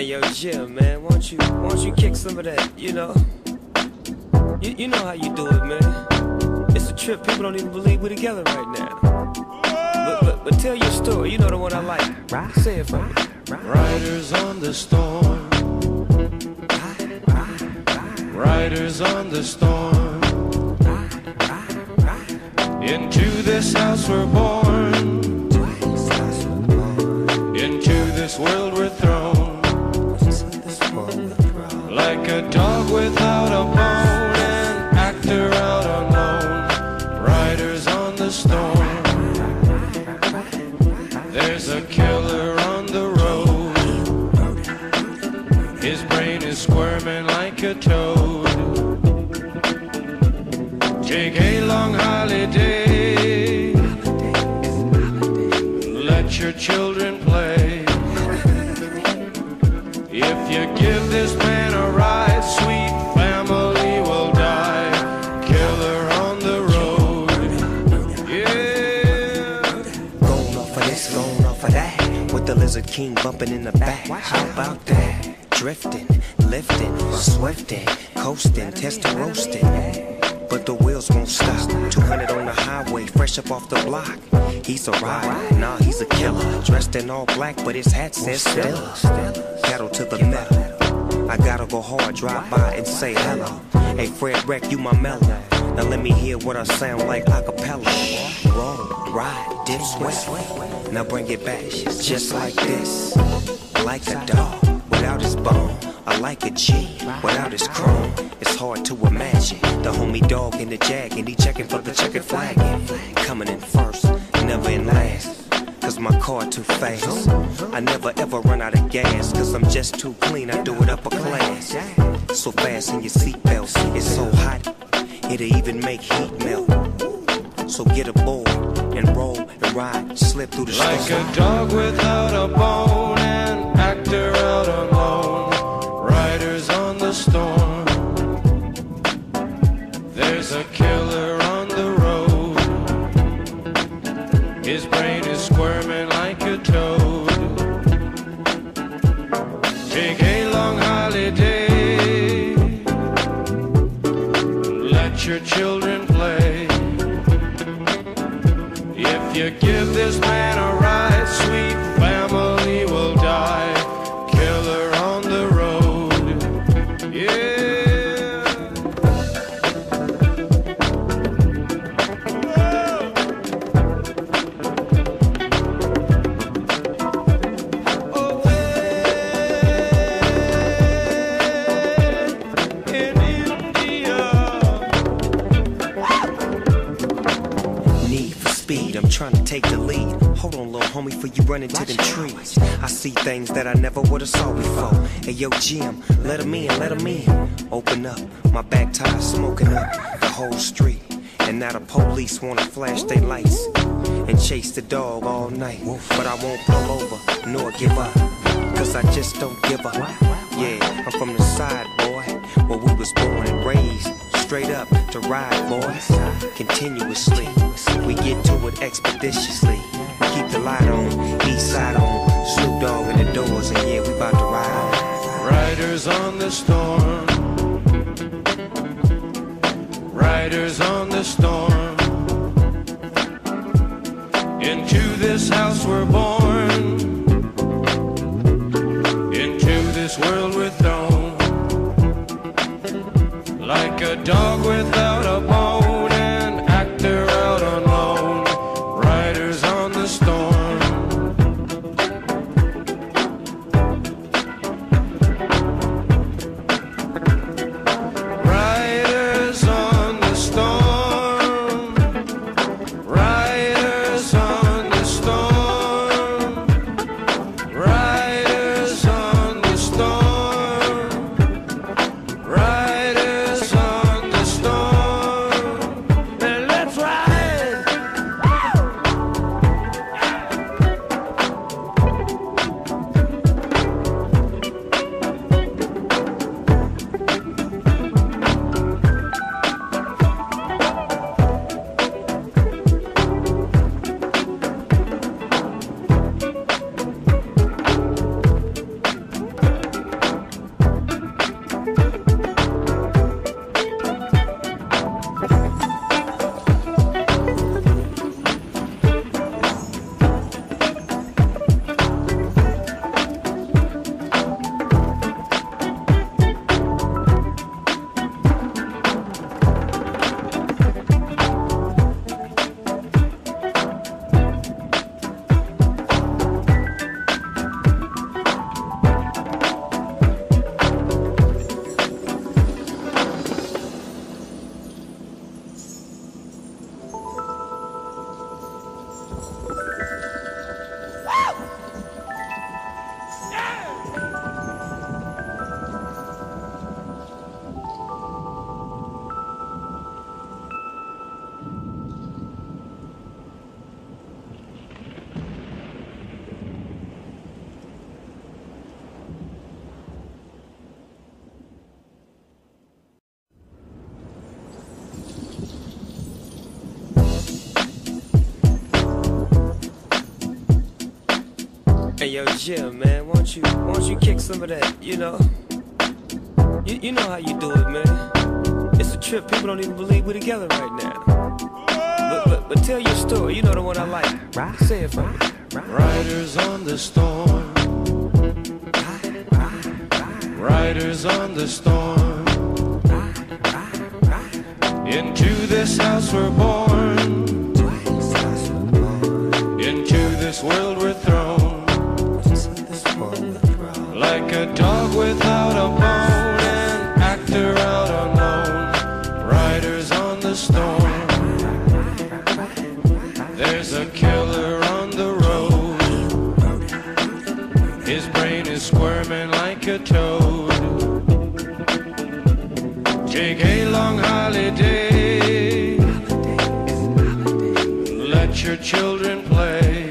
yo, Jim, man, won't you kick some of that, you know? You know how you do it, man. It's a trip, people don't even believe we're together right now. But tell your story, you know the one I like. Say it for me. Riders on the storm. Riders on the storm. Into this house we're born. Into this world we're thrown. Like a dog without a bone, an actor out alone. Riders on the storm. There's a killer on the road. His brain is squirming like a toad. Take a long holiday. Let your children play. If you give this man a ride, sweet family will die. Killer on the road. Yeah. Going off of this, going off of that. With the Lizard King bumping in the back. How about that? Drifting, lifting, swifting, coasting, testing, roasting. But the wheels won't stop. 200 on the highway, fresh up off the block. He's a rider, nah, he's a killer. Dressed in all black, but his hat says Stella. Pedal to the metal. I gotta go hard, drive by and say hello. Hey, Fred Wreck, you my mellow. Now let me hear what I sound like a cappella. Roll, ride, dip, sweat. Now bring it back, just like this. Like a dog without his bone. I like a G without his chrome. It's hard to imagine the homie dog in the jag, and he checking for the checkered flag. Coming in first, never in last. Cause my car too fast. I never ever run out of gas. Cause I'm just too clean, I do it upper class. So fast in your seatbelts, it's so hot, it'll even make heat melt. So get aboard and roll and ride, slip through the storm. Like a dog without a bone, an actor out alone. Riders on the storm. There's a killer on the road. His brain is squirming like a toad. Take a long holiday. Let your children play. If you give this man a ride, sweet family will die. Killer on the road. Yeah. I'm trying to take the lead. Hold on, little homie, before you run into them trees. I see things that I never would've saw before. Hey, yo, Jim, let him in, let him in. Open up, my back tire smoking up the whole street. And now the police wanna flash their lights and chase the dog all night. But I won't pull over, nor give up, cause I just don't give up. Yeah, I'm from the side, boy, where we was born and raised. Straight up to ride, boys, continuously. We get to it expeditiously. Keep the light on, east side on. Snoop Dogg in the doors, and yeah, we about to ride. Riders on the storm. Riders on the storm. Into this house we're born. Into this world we're thrown. Like a dog without a bone, an actor out alone. Riders on the storm. Riders on the storm. Riders on the storm. Riders on the storm. Riders on the storm. Hey yo, Jim, man, won't you kick some of that? You know how you do it, man. It's a trip. People don't even believe we're together right now. But tell your story. You know the one I like. Say it for me. Riders on the storm. Riders on the storm. Into this house we're born. Into this world we're thrown. Like a dog without a bone, an actor out alone. Riders on the storm. There's a killer on the road. His brain is squirming like a toad. Take a long holiday. Let your children play.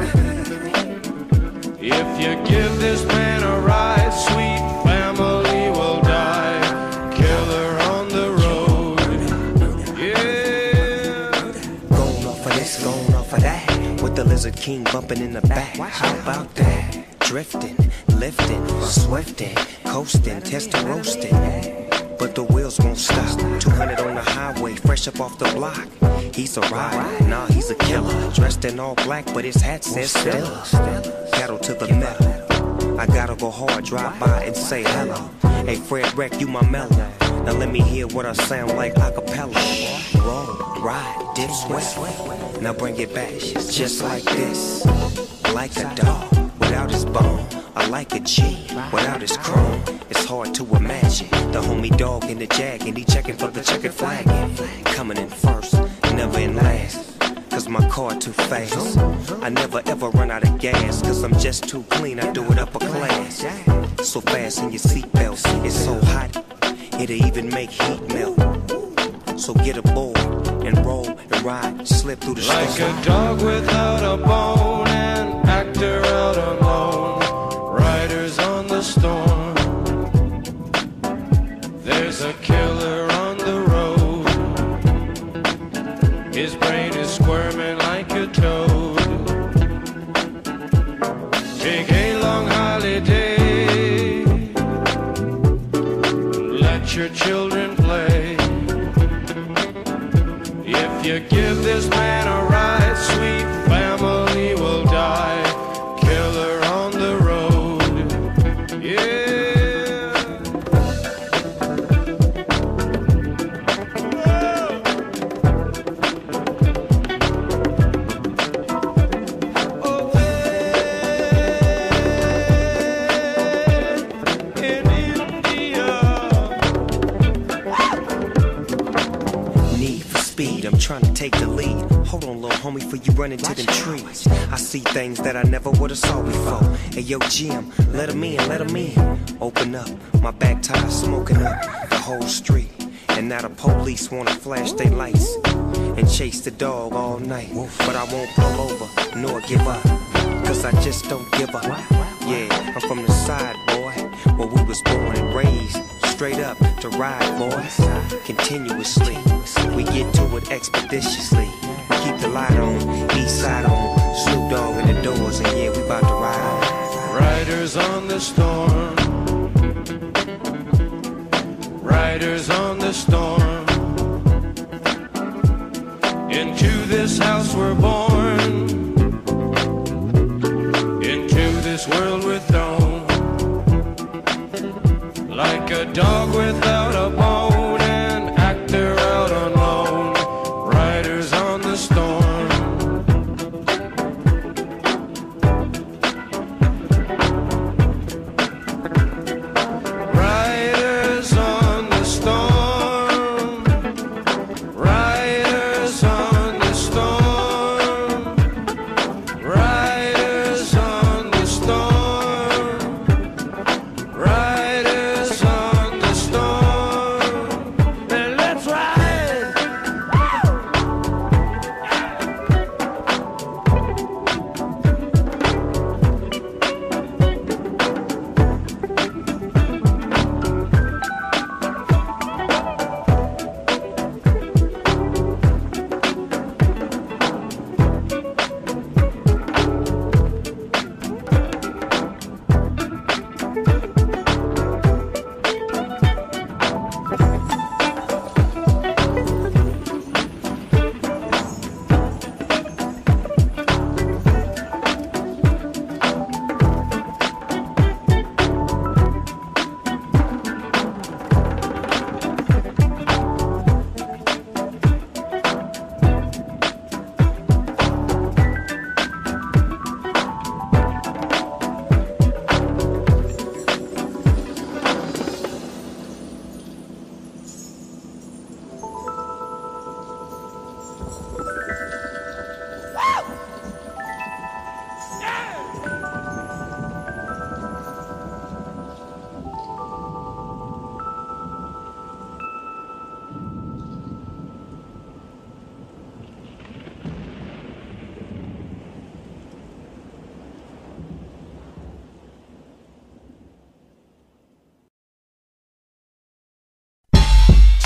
If you give this man a ride, sweet family will die. Killer on the road. Yeah. Going off of this, going off of that. With the Lizard King bumping in the back. How about that? Drifting, lifting, swifting, coasting, testing, roasting. But the wheels won't stop. 200 on the highway, fresh up off the block. He's a rider, nah, he's a killer. Dressed in all black, but his hat says Stella. Pedal to the metal. I gotta go hard, drive by and say hello. Hey, Fred Wreck, you my mellow. Now let me hear what I sound like a cappella. Roll, ride, dip, sweat. Now bring it back, just like this. Like a dog without his bone. I like a G without his chrome. It's hard to imagine the homie dog in the jag, and he checking for the checkered flag. Coming in first, never in last. Cause my car too fast. I never ever run out of gas. Cause I'm just too clean, I do it upper class. So fast in your seatbelts, it's so hot, it'll even make heat melt. So get aboard and roll and ride, slip through the storm. Like a dog without a bone, an actor out alone. Riders on the storm. There's a killer on the road. His brain is squirming like a toad. Take a long holiday. Let your children play. If you give this man a ride, sweet family will die. Killer on the road. Yeah. I'm trying to take the lead. Hold on, little homie, before you run into them trees. I see things that I never would've saw before. Hey, yo, Jim, let him in, let him in. Open up, my back tire smoking up the whole street. And now the police wanna flash their lights and chase the dog all night. But I won't pull over, nor give up, cause I just don't give up. Yeah, I'm from the side, boy, where we was born and raised. Straight up to ride, boys, continuously. We get to it expeditiously. We keep the light on, east side on, Snoop Dogg in the doors, and yeah, we about to ride. Riders on the storm. Riders on the storm. Into this house we're born. Into this world we're thrown. Like a dog without a bone, an actor out on loan. Riders on the storm. Riders on the storm. Riders on the storm.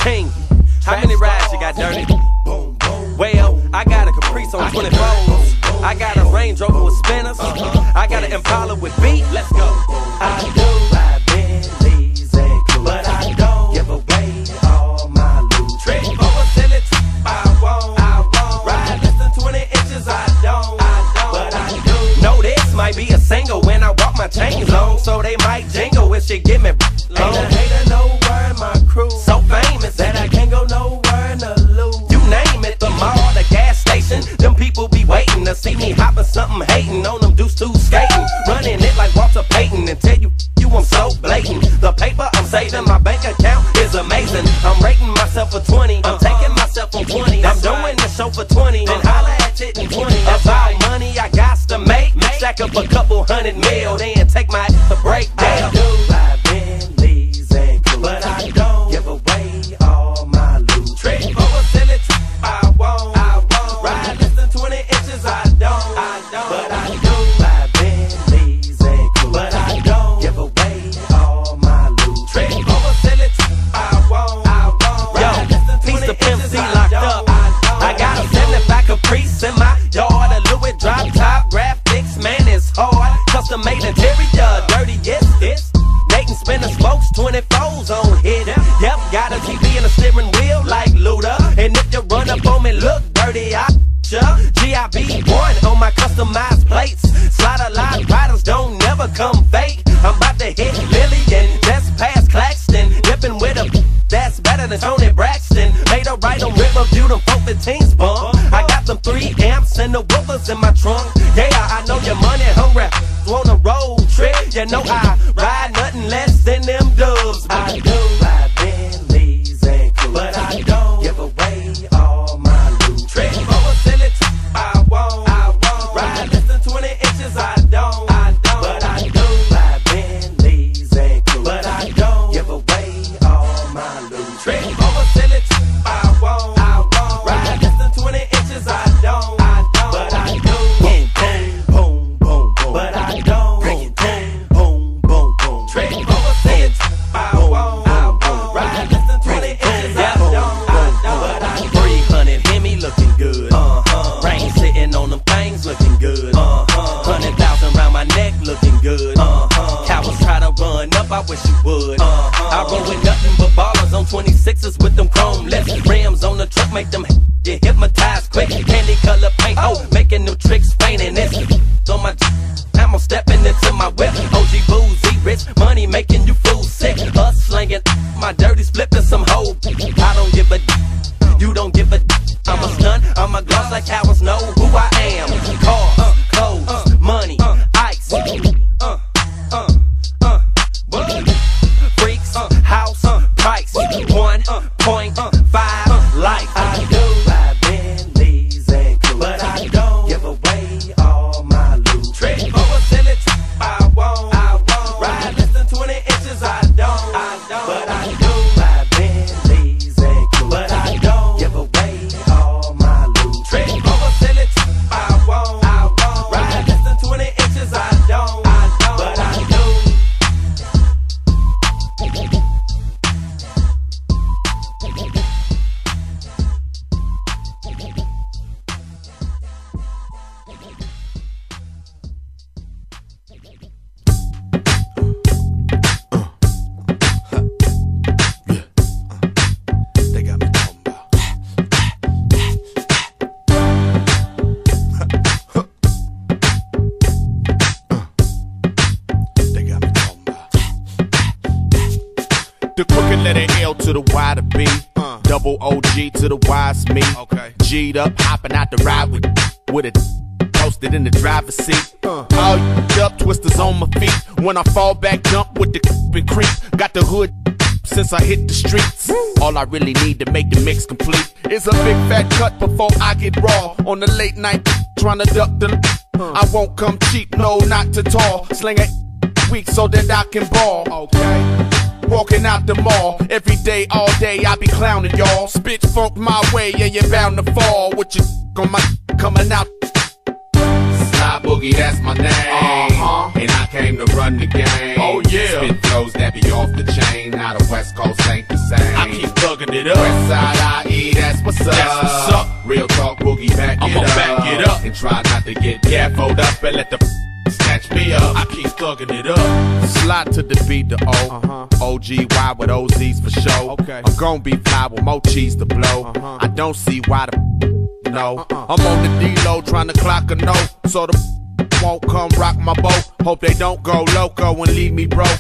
King, how many rides you got, Dirty? Well, I got a Caprice on 24s. I got a Range Rover with spinners. I got an Impala with beat. Let's go. I do ride Bentleys and cruise, but I don't give away all my loot. Trick over silly, I won't. Ride less than 20 inches, I don't. But I do know this might be a single when I walk my chains long, so they might jingle if she give me long. Ain't a hater nowhere in my crew, So famous that I can't go nowhere in the loop. you name it, the mall, the gas station. Them people be waiting to see me hopping something, hating on them deuce two skating, running it like Walter Payton, and tell you I'm so blatant. The paper I'm saving, my bank account is amazing. I'm rating myself for 20, I'm taking myself from 20. I'm doing the show for 20, then holla at it in 20. That's all money I got to make. Stack up a couple $100 million, then take my to break I down. do ride Bentleys and cruise, but I don't give away all my loot. Trick over silly, I won't. Ride less than 20 inches, I don't. But I do ride Bentleys and cruise, but I don't give away all my loot. Trick over silly, I won't. Yo, piece of Pimp C locked up. I got a 75 Caprice in my yard, a Louis drop top graphics, man, it's hard. Custom made interior, dirty, yes, it's Nathan spinning spokes, 24s on hit. Yep, got a TV and a steering wheel like Luda. And if you run up on me, look dirty, I GIB1 on my customized plates. Slide a lot, riders don't never come fake. I'm about to hit Lillian, that's past Claxton. Dipping with a that's better than Tony Braxton. Made a right on Riverview, them 415s bump. I got them 3 amps and the woofers in my trunk. Yeah, I know your money hungry. On a road trip, you know I ride nothing less than them dubs. I do ride Bentleys and cruise, but I don't give away all my loot. Trick over silly, I won't. Ride less than 20 inches, I don't. But I do ride Bentleys and cruise, but I don't give away all my loot. Trick over silly, I won't. Ride less than 20 inches, I don't. But I do boom, boom, boom, boom. But I don't boom, boom, boom. Trick over silly, I won't. Ride less than 20 inches, I don't. But I 300 Hemi looking good. Rain sitting on them things looking good. 100,000 round my neck looking good. Cowards try to run up, I wish you would. I roll with nothing but ballers on 26s with them chrome lips. Rims on the truck make them get hypnotized quick. Candy color paint, making them tricks fainting. This on my I'm stepping into my whip. OG boozy, rich money making you fools sick. Us slanging my dirty flipping some hoes. I don't give a you don't give a I'm a stunt, I'm a gloss like cowards know who I am. Cars, clothes, money, ice. Freaks, house, price, 1.5 life. I do ride Bentleys and cruise, but I don't give away all my loot. Trick over silly, I won't. Ride less than 20 inches, I don't. But I do ride Bentleys and cruise, but I don't give away all my loot. Trick over silly, I won't. Ride less than 20 inches, I don't. But I do. They got me talking about. They got me talking about. The crooked letter L to the Y to B. Double OG to the Y's me. Okay. G'd up, hopping out the ride with it. Posted in the driver's seat. All up, twisters on my feet. When I fall back, jump with the and creep. Got the hood since I hit the streets. All I really need to make the mix complete is a big fat cut before I get raw. On the late night, trying to duck the I won't come cheap, no, not too tall. Sling a week so that I can ball. Okay. Walking out the mall, every day, all day, I be clowning y'all. Spit funk my way, yeah, you're bound to fall. With your on my coming out. Sly Boogie, that's my name. And I came to run the game. Oh, yeah. Spit flows that be off the chain. Now the West Coast ain't the same. I keep thugging it up. back it up and try not to get gaffled up and let the snatch me up. I keep thugging it up. Slide to the beat, the O. OGY with OZs for show. Okay. I'm gon' be fly with more cheese to blow. I don't see why the no. I'm on the D-Low trying to clock a no, so the won't come rock my boat. Hope they don't go loco and leave me broke.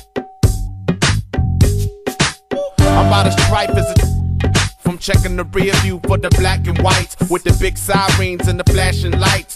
I'm about as strife as a from checking the rear view for the black and whites with the big sirens and the flashing lights.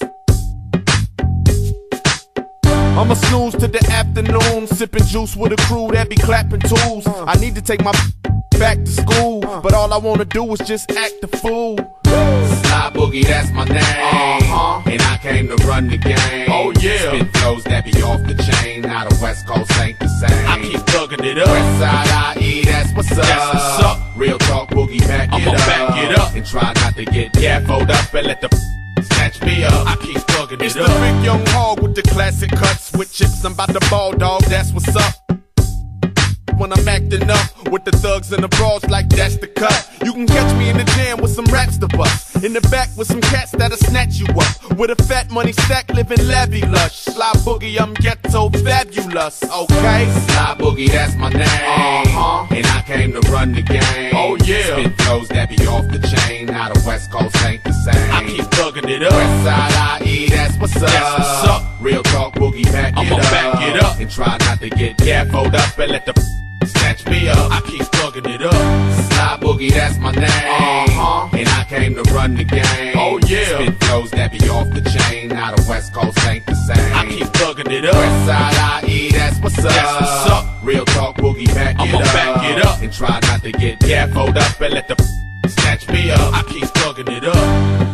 I'ma snooze to the afternoon, sipping juice with a crew that be clapping tools. I need to take my back to school, but all I wanna do is just act the fool. Sly Boogie, that's my name. And I came to run the game. Oh, yeah. Spit flows that be off the chain. Now the West Coast ain't the same. I keep thugging it up. West Side IE, that's what's up. That's what's up. Real talk, Boogie, back I'ma it up. back it up. And try not to get gaffled up and let the snatch me up. I keep thugging It's it the up. big young hog with the classic cuts with chips. I'm about to ball dog, that's what's up. When I'm acting up with the thugs and the bras, like that's the cut. You can catch me in the jam with some raps to bust. In the back with some cats that'll snatch you up. With a fat money stack, living levy lush. Sly Boogie, I'm ghetto fabulous, okay? Sly Boogie, that's my name. And I came to run the game. Oh, yeah. Spit flows that be off the chain. Now the West Coast ain't the same. I keep thugging it up. West Side IE, that's what's up. That's what's up. Real talk, Boogie, back it I'ma up. back it up. And try not to get gaffled up and let the snatch me up. I keep thugging it up. Sly Boogie, that's my name. And I came to run the game. Oh, yeah. Spit flows that be off the chain. Now the West Coast ain't the same. I keep thugging it up. West Side IE, that's what's up. That's what's up. Real talk, Boogie, back it I'ma up. back it up. And try not to get gaffled up and let the snatch me up. I keep thugging it up.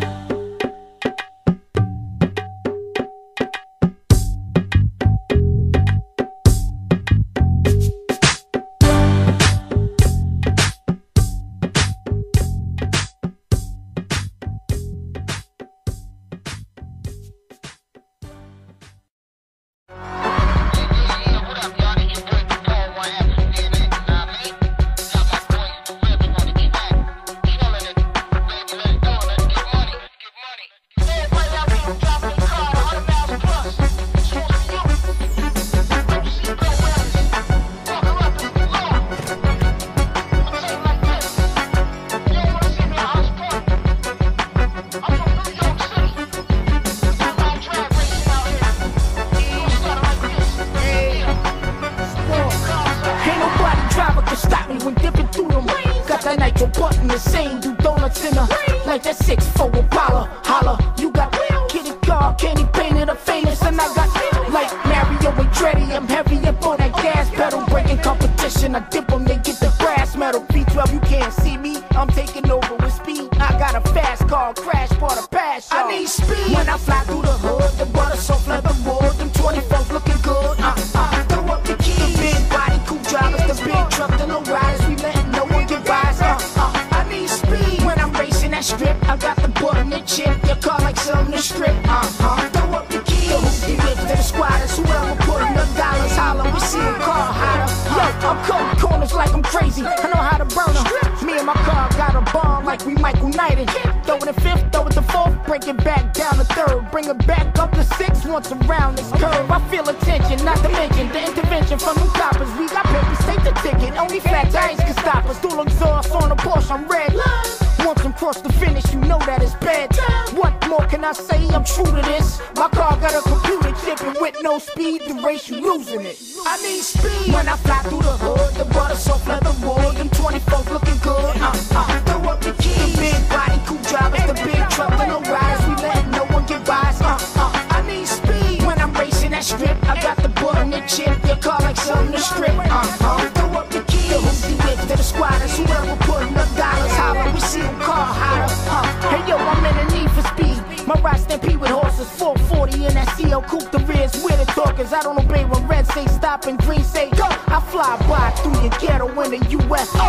I don't obey when red say stop and green say go. I fly by through your ghetto in the U.S.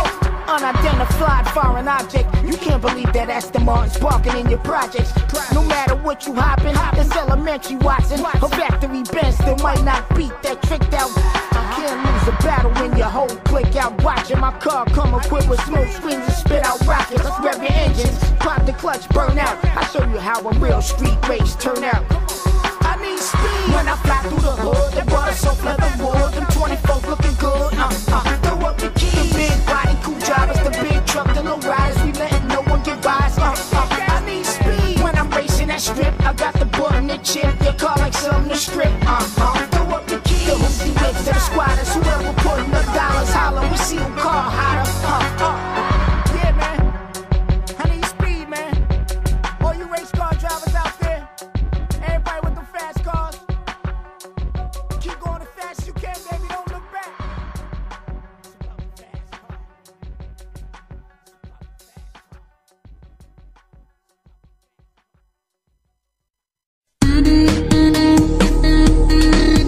unidentified foreign object. You can't believe that Aston Martin's parking in your projects. No matter what you hoppin', it's elementary Watson. A factory Benz still might not beat that tricked out. Can't lose a battle when your whole click out watching. My car come equipped with smoke screens and spit out rockets. Let's rev your engines, pop the clutch, burn out. I show you how a real street race turn out. I need speed when I fly through the hood. They brought us off leather wood. Them 24 looking good. Throw up the keys. The big body, cool drivers, the big truck, the low riders. We letting no one get by us. I need speed when I'm racing that strip. I got the button and chip. Your car like something to strip. Throw up the keys. The hoopty whips to the squatters. Whoever putting the dollars holler. We see them car hotter. Yeah, man. I need speed, man. All you race car drivers out there. Everybody with the fast cars. Keep going as fast as you can, baby. Don't look back. It's about the fast car. It's about the fast car.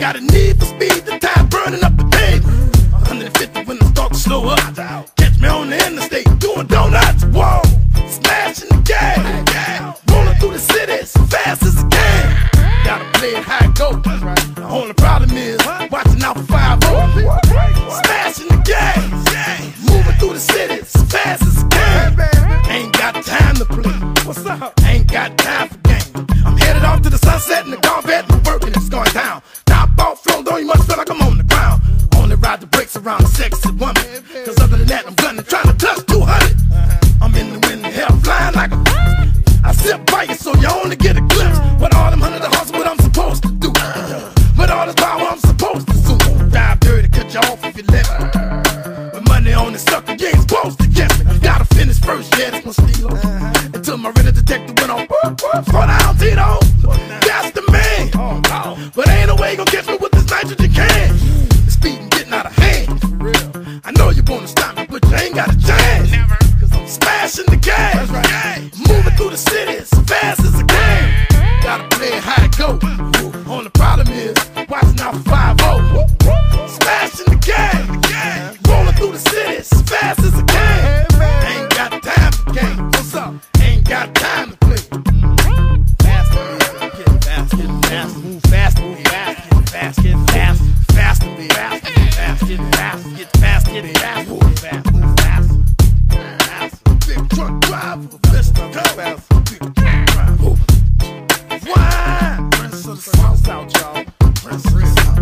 got a need for speed, the time burning up the pavement. 150 when I start to slow up. Catch me on the interstate, doing donuts. Whoa, smashing the game. Rolling through the city as fast as I can. Gotta play it how it goes. The only problem is watching out for 5-0. Smashing the game. Moving through the city as fast as I can. Ain't got time to play. What's up? Ain't got time for games. I'm headed off to the sunset in the Corvette. I'm working, it's going down. Top off flow, though you must feel like I'm on the ground. Only ride the brakes around a sexy woman. Cause other than that, I'm gunning, trying to touch 200. I'm in the wind, hell flying like a... I sit by you so you only get a glimpse. With all them 100 horses, what I'm supposed to do. With all this power, I'm supposed to zoom. Dive dirty, cut you off if you let me. With money on the sucker, you ain't supposed to get me. Gotta finish first, yeah, that's my stilo. Until my real detective went on. Slow down, Tito. That's the man. But ain't no way you gon' catch me with this nitrogen can. The speeding getting out of hand. I know you wanna stop me, but you ain't got a chance. Cause I'm smashing the game. Moving through the city as fast as I can. Gotta play it how it go. Only problem is watching out for 5-0. Smashing the game. Rolling through the city as fast as I can. Ain't got time for games. What's up? Ain't got time to play. Faster, get fast, get fast, move fast, move fast, get fast, get fast, faster, be fast, get fast, get fast, get fast, get fast, move fast, move fast. Big truck driver, let's go fast. Big truck driver. Wine, Prince of the South, y'all. Prince of the South.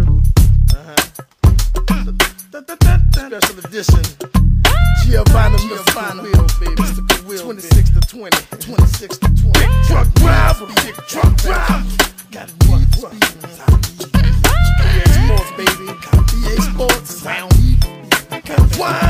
Special edition. Giovanni, baby. 26 to 20. 26 to 20. Big truck driver, big truck driver. Got a need for speed. EA Sports, baby. EA Sports. Sound. Wine.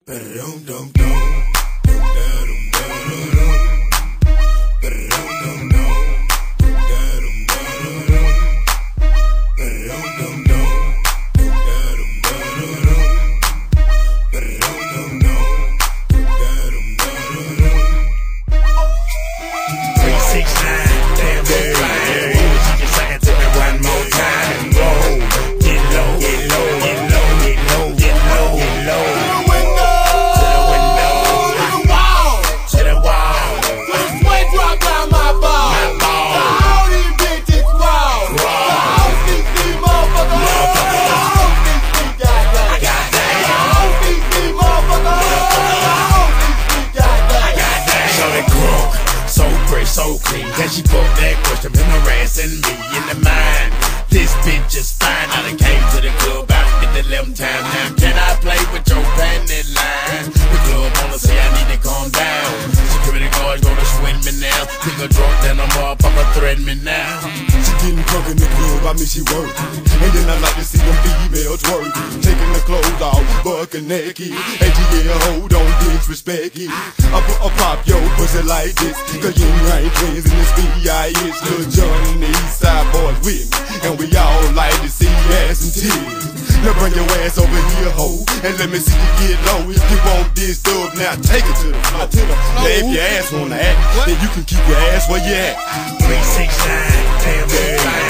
So clean, can she put that question been harassing me in the mind? This bitch is fine. I done came to the club out at the 11th time. Now can I play with your panty line? The club wanna say I need to calm down. Security guards gonna swing me now. Think a drunk, then I'm up, I'ma threaten me now. She getting drunk in the club, I mean she working. And then I like to see them females working. Taking the clothes off, bucking naked. ATL, hold on, disrespect it. I pop your pussy like this. Cause you ain't twins in this B.I.S. Lil Jon and the East Side boys with me. And we all like to see ass and tears. Now bring your ass over here, ho, and let me see you get low. If you want this stuff, now take it to the floor. Now if your ass wanna act, then you can keep your ass where you at. 369, damn,